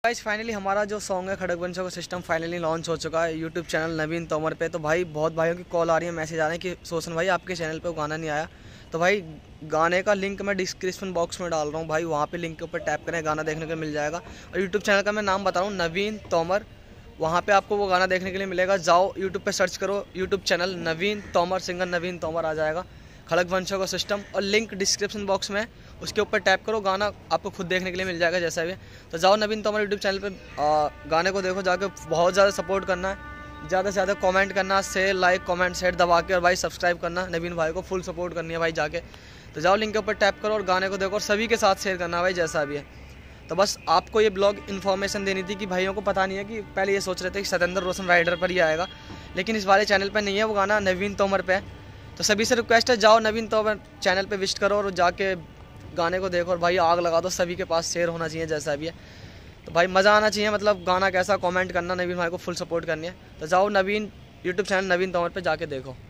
Guys finally हमारा जो song है खड़क वंशों का सिस्टम फाइनली लॉन्च हो चुका है यूट्यूब चैनल नवीन तोमर पे। तो भाई बहुत भाइयों की कॉल आ रही है, मैसेज आ रहे हैं कि सोशन भाई आपके चैनल पे वो गाना नहीं आया। तो भाई गाने का लिंक मैं डिस्क्रिप्शन बॉक्स में डाल रहा हूँ भाई, वहाँ पे लिंक के ऊपर टैप करें, गाना देखने को मिल जाएगा। और यूट्यूब चैनल का मैं नाम बता रहा हूँ नवीन तोमर, वहाँ पे आपको वो गाना देखने के लिए मिलेगा। जाओ यूट्यूब पे सर्च करो YouTube channel Naveen Tomar, singer Naveen Tomar आ जाएगा, खड़क वंशों का सिस्टम, और लिंक डिस्क्रिप्शन बॉक्स में, उसके ऊपर टैप करो, गाना आपको खुद देखने के लिए मिल जाएगा जैसा भी है। तो जाओ नवीन तोमर यूट्यूब चैनल पे गाने को देखो जाके, बहुत ज़्यादा सपोर्ट करना है, ज़्यादा से ज़्यादा कमेंट करना, शेयर लाइक कमेंट शेयर दबा के, और भाई सब्सक्राइब करना, नवीन भाई को फुल सपोर्ट करनी है भाई जाके। तो जाओ लिंक के ऊपर टैप करो और गाने को देखो, और सभी के साथ शेयर करना भाई जैसा भी है। तो बस आपको ये ब्लॉग इन्फॉर्मेशन देनी थी कि भाइयों को पता नहीं है कि पहले ये सोच रहे थे कि सतेंद्र रोशन राइडर पर ही आएगा, लेकिन इस वाले चैनल पर नहीं है, वो गाना नवीन तोमर पे है। तो सभी से रिक्वेस्ट है जाओ नवीन तोमर चैनल पे विजिट करो और जाके गाने को देखो, और भाई आग लगा दो, सभी के पास शेयर होना चाहिए जैसा भी है। तो भाई मज़ा आना चाहिए, मतलब गाना कैसा कमेंट करना, नवीन भाई को फुल सपोर्ट करनी है। तो जाओ नवीन यूट्यूब चैनल नवीन तोमर पे जाके देखो।